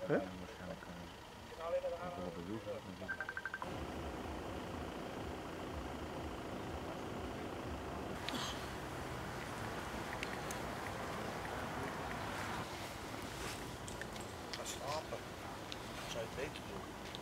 Huh? Waarschijnlijk wel bewust. Ga slapen. Zou je het beter doen?